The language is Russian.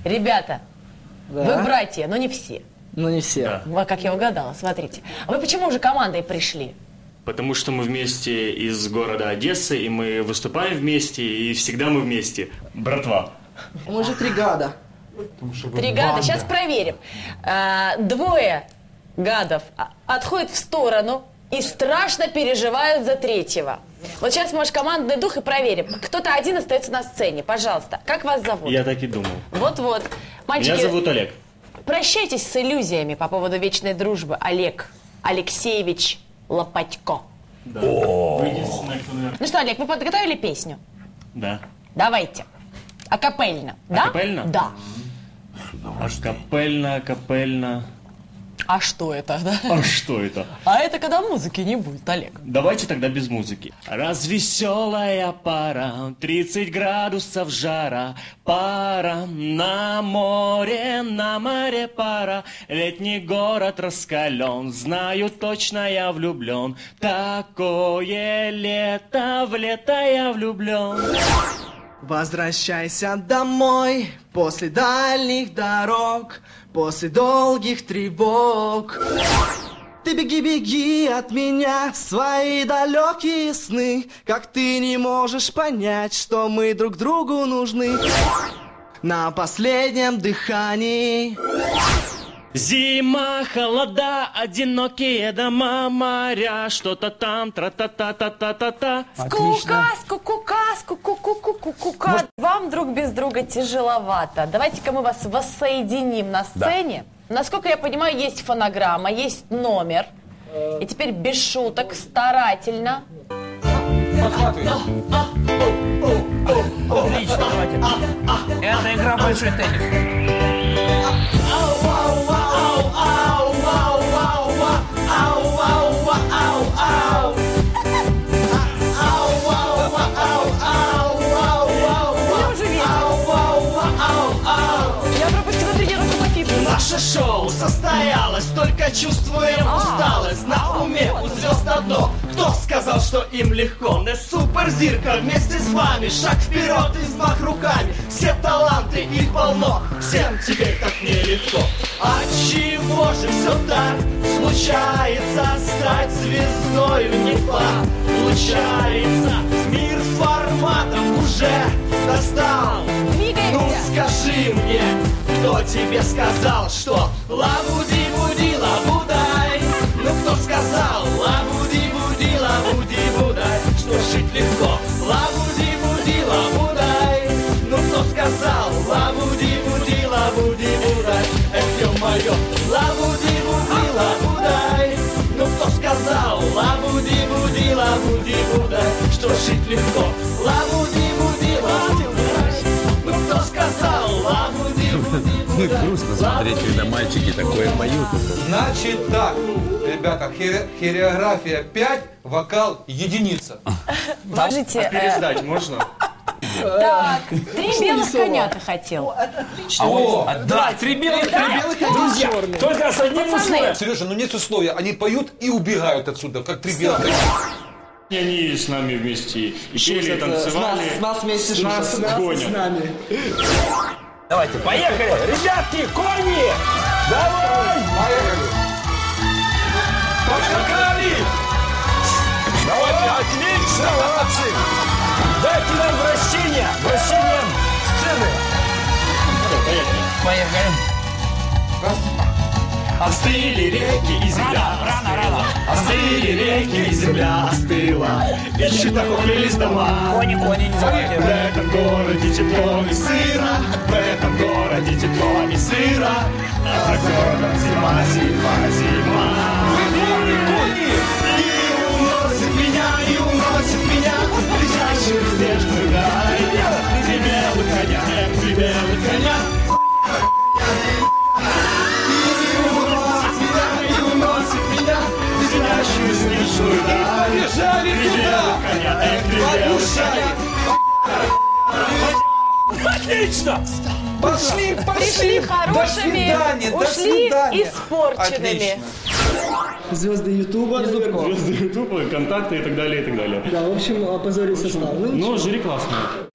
Ребята, Да. вы братья, но не все. Ну, не все. Да. Вот как я угадала, смотрите. А вы почему уже командой пришли? Потому что мы вместе из города Одессы, и мы выступаем вместе, и всегда мы вместе. Братва. Мы же 3 гада. Три гада. Сейчас проверим. Двое гадов отходят в сторону и страшно переживают за третьего. Вот сейчас, может, командный дух и проверим. Кто-то один остается на сцене. Пожалуйста. Как вас зовут? Я так и думал. Вот-вот. Мальчики, Меня зовут Олег. прощайтесь с иллюзиями по поводу вечной дружбы. Олег Алексеевич Лопатько. Да. Вы единственный, кто, наверное... Ну что, Олег, вы подготовили песню? Да. Давайте. Акапельно. Да? Акапельно? Да. Акапельно. А что это, да? А что это? А это когда музыки не будет, Олег. Давайте тогда без музыки. Развеселая пара, 30 градусов жара, пара на море пара. Летний город раскален, знаю точно я влюблен. Такое лето, в лето я влюблен. Возвращайся домой после дальних дорог, после долгих тревог. Ты беги, беги от меня в свои далекие сны, как ты не можешь понять, что мы друг другу нужны. На последнем дыхании. Зима, холода, одинокие дома, моря, что-то там, тра-та-та-та-та-та-та. Скука, скукука, скуку-ку-ку-ку-ку-ка. Вам друг без друга тяжеловато. Давайте-ка мы вас воссоединим на сцене. Да. Насколько я понимаю, есть фонограмма, есть номер. И теперь без шуток, старательно. Отлично, давайте. Это игра в большой теннис. Наше шоу состоялось, только чувствуем усталость. На уме у звезд одно. Кто сказал, что им легко? Не суперзирка вместе с вами. Шаг вперед и взмах руками. Все таланты, их полно. Всем теперь так нелегко. Отчего же все так случается? Стать звездою не получается. Мир форматов уже достал. Ну скажи мне, кто тебе сказал, что лабуди-буди, лабудай? Ну кто сказал лабуди-буди, лабуди-будай, что жить легко? Лабуди-буди, лабудай. Ну кто сказал лабуди-буди, лабуди-будай? Эх, ё-моё, лабуди-буди, лабудай. Ну кто сказал лабуди-буди, лабуди-будай, что жить легко? Лабуди-буди, лабудай. Ну кто сказал лабуди-буди? Ну, грустно смотреть, когда мальчики такое поют. Значит так, ребята, хореография 5, вокал единица. Скажите, Пересдать можно? так, 3 белых коня ты хотел. Да, 3 белых коня. Друзья, Только с одним Пацаны. условием. Сережа, ну нет условия. Они поют и убегают отсюда, как 3 белых коня. И они с нами вместе и пели, и танцевали. С нас вместе Нас гонят. Давайте, поехали! Ребятки, кони! Давай! Поехали! Поскакали! Давайте, отлично, молодцы! Дайте нам вращение сцены! Поехали! Остыли реки и земля остыла. Остыли реки и земля остыла. И щитохуклились дома. Кони, не забудьте! В этом городе тепло и сыро. В этом городе тепло и сыро. А за городом зима, зима, зима. Кони! И уносит меня в ближайшую снежную даль. Три белых коня, три белых коня. Побежали туда! Отлично! Пошли! Пришли До хорошими, свидания! До ушли свидания! испорченными. Звезды Ютуба. Звезды Ютуба, контакты и так далее, и так далее. Да, в общем, опозорить состав. Ну, жюри классное.